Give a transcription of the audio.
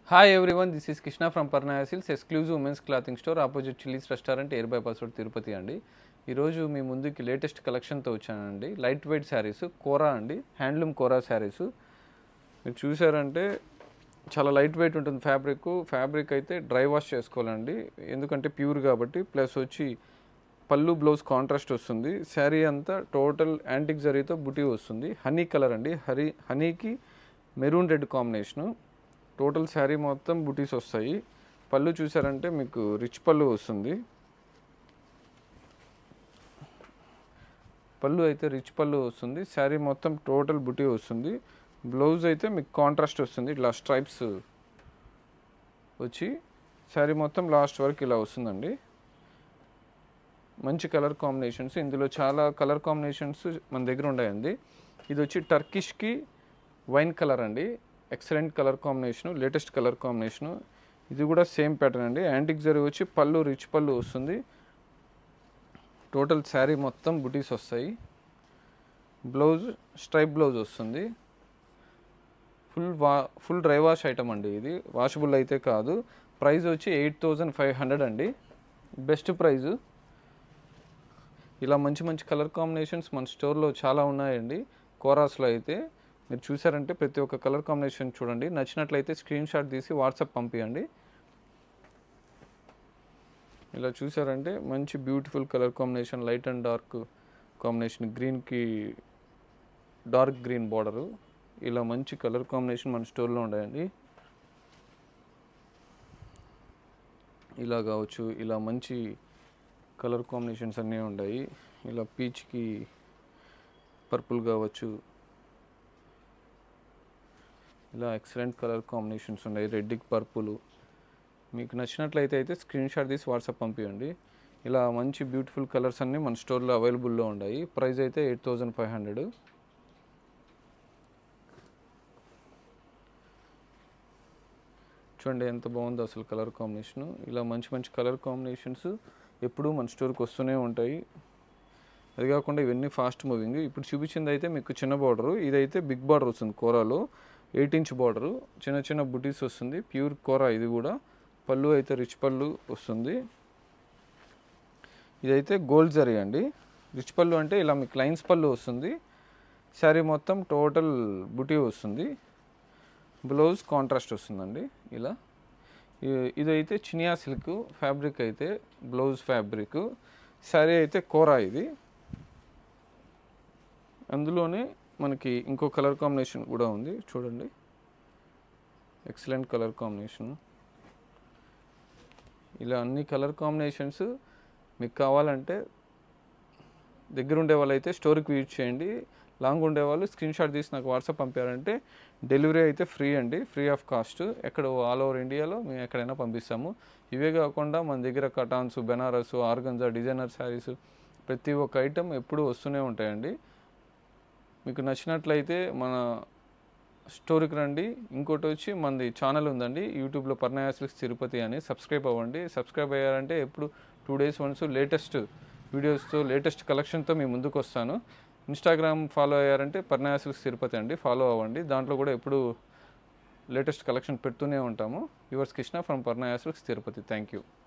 Hi everyone, this is Krishna from Parnaya Silks, exclusive women's clothing store opposite Chili's restaurant Air Bypass Road Tirupati అండి. ఈరోజు మీ ముందుకి latest కలెక్షన్తో వచ్చానండి. Light weight saris కోరా అండి, handloom కోరా శారీస్. మీరు చూసారంటే చాలా లైట్ వెయిట్ ఉంటుంది ఫ్యాబ్రిక్ అయితే డ్రై వాష్ చేసుకోవాలండి, ఎందుకంటే ప్యూర్ కాబట్టి. ప్లస్ వచ్చి పళ్ళు బ్లౌజ్ కాంట్రాస్ట్ వస్తుంది. శారీ అంతా టోటల్ యాంటిక్ జరీతో బుటీ వస్తుంది. హనీ కలర్ అండి, హనీకి maroon red combination. Total sari మొత్తం బుటీస్ వస్తాయి. పళ్ళు చూసారంటే మీకు రిచ్ పళ్ళు వస్తుంది. పళ్ళు అయితే రిచ్ పళ్ళు వస్తుంది. శారీ మొత్తం టోటల్ బుటీ వస్తుంది. బ్లౌజ్ అయితే మీకు కాంట్రాస్ట్ వస్తుంది, ఇట్లా స్ట్రైప్స్ వచ్చి శారీ మొత్తం లాస్ట్ వరకు ఇలా వస్తుందండి. మంచి కలర్ కాంబినేషన్స్, ఇందులో చాలా కలర్ కాంబినేషన్స్ మన దగ్గర ఉన్నాయండి. ఇది వచ్చి టర్కిష్కి వైన్ కలర్ అండి, excellent colour combination, latest colour combination. ఇది కూడా సేమ్ ప్యాటర్న్ అండి. యాంటిక్ జరీ వచ్చి పళ్ళు రిచ్ పళ్ళు వస్తుంది. టోటల్ శారీ మొత్తం బుటీస్ వస్తాయి. బ్లౌజ్ స్ట్రైప్ బ్లౌజ్ వస్తుంది. ఫుల్ డ్రై వాష్ ఐటమ్ అండి, ఇది వాషబుల్ అయితే కాదు. ప్రైస్ వచ్చి 8500 అండి, బెస్ట్ ప్రైజు. ఇలా మంచి మంచి కలర్ కాంబినేషన్స్ మన స్టోర్లో చాలా ఉన్నాయండి. కోరాస్లో అయితే మీరు చూసారంటే ప్రతి ఒక్క కలర్ కాంబినేషన్ చూడండి, నచ్చినట్లయితే స్క్రీన్ షాట్ తీసి వాట్సాప్ పంపించండి. ఇలా చూసారంటే మంచి beautiful colour combination, light and dark combination, గ్రీన్కి డార్క్ గ్రీన్ బార్డరు. ఇలా మంచి కలర్ కాంబినేషన్ మన స్టోర్లో ఉన్నాయండి. ఇలా కావచ్చు, ఇలా మంచి కలర్ కాంబినేషన్స్ అన్నీ ఉన్నాయి. ఇలా పీచ్కి పర్పుల్ కావచ్చు, ఇలా ఎక్సలెంట్ కలర్ కాంబినేషన్స్ ఉన్నాయి. రెడ్కి పర్పుల్. మీకు నచ్చినట్లయితే అయితే స్క్రీన్ షాట్ తీసి వాట్సాప్ పంపించండి. ఇలా మంచి బ్యూటిఫుల్ కలర్స్ అన్నీ మన స్టోర్లో అవైలబుల్లో ఉన్నాయి. ప్రైస్ అయితే 8500. చూడండి ఎంత బాగుందో అసలు కలర్ కాంబినేషను. ఇలా మంచి మంచి కలర్ కాంబినేషన్స్ ఎప్పుడూ మన స్టోర్కి వస్తూనే ఉంటాయి. అది కాకుండా ఇవన్నీ ఫాస్ట్ మూవింగ్. ఇప్పుడు చూపించింది అయితే మీకు చిన్న బార్డరు, ఇదైతే బిగ్ బార్డర్ వస్తుంది. కోరాలో 8 ఇంచ్ బార్డరు, చిన్న చిన్న బుటీస్ వస్తుంది. ప్యూర్ కోరా ఇది కూడా. పళ్ళు అయితే రిచ్ పళ్ళు వస్తుంది. ఇదైతే గోల్డ్ జరీ అండి. రిచ్ పళ్ళు అంటే ఇలా మీకు లైన్స్ పళ్ళు వస్తుంది. శారీ మొత్తం టోటల్ బుటీ వస్తుంది. బ్లౌజ్ కాంట్రాస్ట్ వస్తుందండి. ఇలా ఇదైతే చినియా సిల్క్ ఫ్యాబ్రిక్, అయితే బ్లౌజ్ ఫ్యాబ్రిక్. శారీ అయితే కోరా ఇది. అందులోనే మనకి ఇంకో కలర్ కాంబినేషన్ కూడా ఉంది చూడండి, ఎక్సలెంట్ కలర్ కాంబినేషన్. ఇలా అన్ని కలర్ కాంబినేషన్స్ మీకు కావాలంటే దగ్గర ఉండే వాళ్ళు అయితే స్టోర్కి విజిట్ చేయండి. లాంగ్ ఉండేవాళ్ళు స్క్రీన్ షాట్ తీసి నాకు వాట్సాప్ పంపారంటే డెలివరీ అయితే ఫ్రీ అండి, ఫ్రీ ఆఫ్ కాస్ట్. ఎక్కడ ఆల్ ఓవర్ ఇండియాలో మేము ఎక్కడైనా పంపిస్తాము. ఇవే కాకుండా మన దగ్గర cottons, Banaras, organza, designer saris ప్రతి ఒక్క ఐటెం ఎప్పుడూ వస్తూనే ఉంటాయండి. మీకు నచ్చినట్లయితే మన స్టోర్కి రండి. ఇంకోటి వచ్చి మనది ఛానల్ ఉందండి యూట్యూబ్లో, పర్నయా సిల్క్స్ తిరుపతి అని. సబ్స్క్రైబ్ అవ్వండి. సబ్స్క్రైబ్ అయ్యారంటే ఎప్పుడు 2 days వన్స్ లేటెస్ట్ వీడియోస్తో, లేటెస్ట్ కలెక్షన్తో మీ ముందుకు వస్తాను. ఇన్స్టాగ్రామ్ ఫాలో అయ్యారంటే పర్నయా సిల్క్స్ తిరుపతి అండి, ఫాలో అవ్వండి. దాంట్లో కూడా ఎప్పుడు లేటెస్ట్ కలెక్షన్ పెడుతూనే ఉంటాము. Yours Krishna from Parnaya silks Tirupati. Thank you.